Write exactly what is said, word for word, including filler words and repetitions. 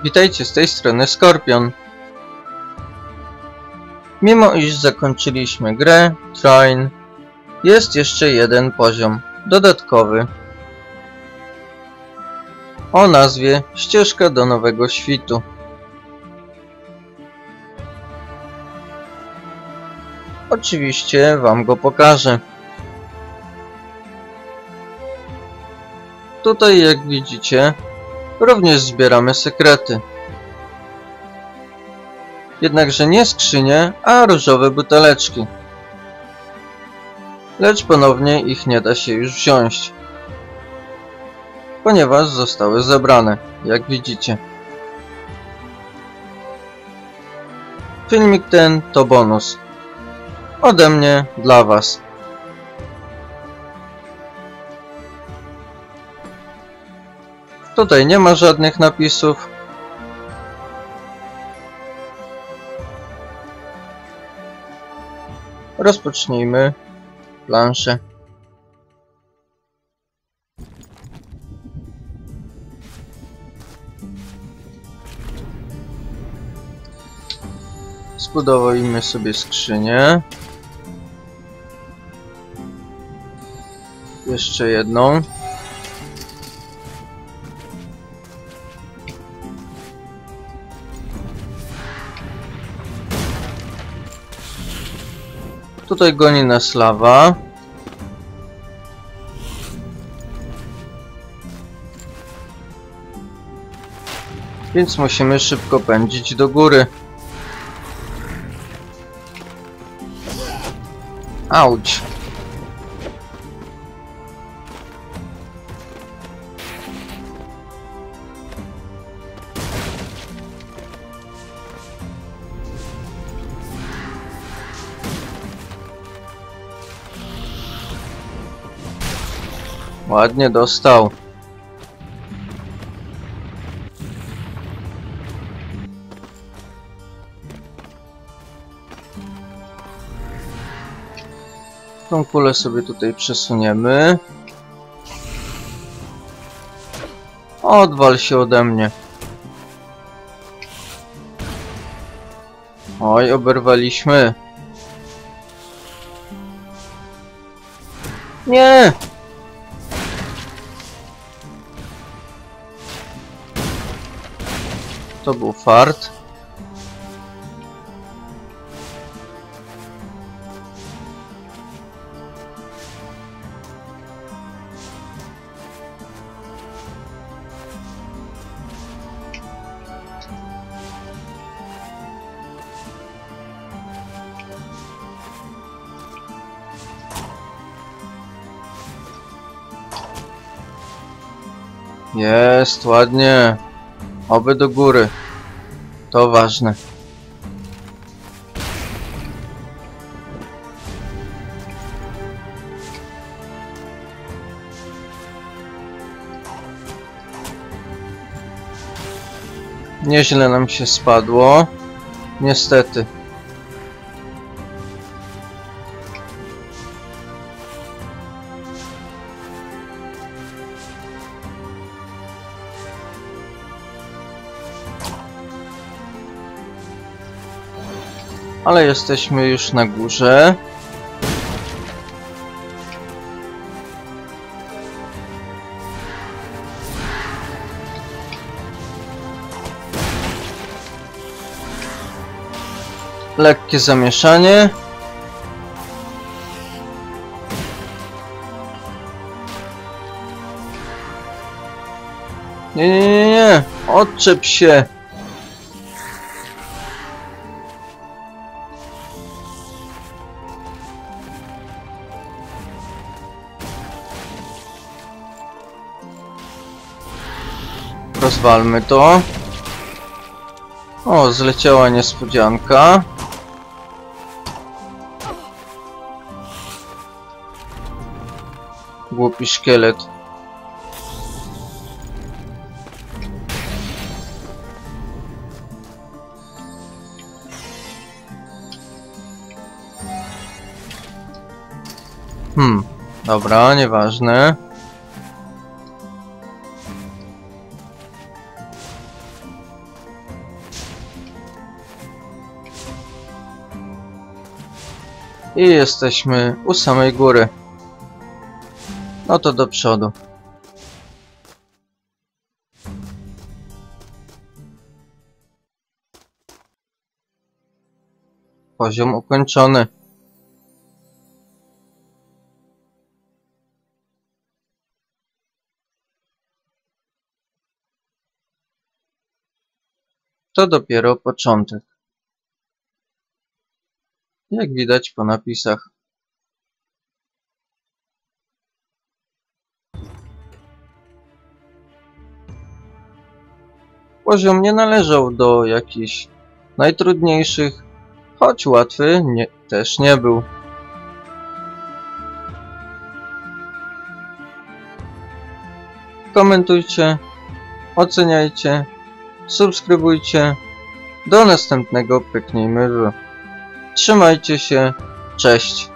Witajcie, z tej strony Skorpion. Mimo iż zakończyliśmy grę Trine, jest jeszcze jeden poziom dodatkowy o nazwie Ścieżka do Nowego Świtu. Oczywiście wam go pokażę. Tutaj, jak widzicie, również zbieramy sekrety. Jednakże nie skrzynie, a różowe buteleczki. Lecz ponownie ich nie da się już wziąć, ponieważ zostały zebrane, jak widzicie. Filmik ten to bonus ode mnie dla was. Tutaj nie ma żadnych napisów. Rozpocznijmy planszę. Zbudowujmy sobie skrzynię. Jeszcze jedną. Tutaj goni nas lawa. Więc musimy szybko pędzić do góry. Auć. Ładnie dostał. Tą kulę sobie tutaj przesuniemy. Odwal się ode mnie. Oj, oberwaliśmy. Nie! To był fart. Jest, ładnie. Oby do góry. To ważne. Nieźle nam się spadło. Niestety. Ale jesteśmy już na górze. Lekkie zamieszanie. Nie, nie, nie, nie. Odczep się. Rozwalmy to. O, zleciała niespodzianka. Głupi szkielet. Hmm, dobra, nieważne. I jesteśmy u samej góry. No to do przodu. Poziom ukończony. To dopiero początek. Jak widać po napisach. Poziom nie należał do jakichś najtrudniejszych, choć łatwy nie, też nie był. Komentujcie, oceniajcie, subskrybujcie. Do następnego pyknijmy w. Trzymajcie się, cześć.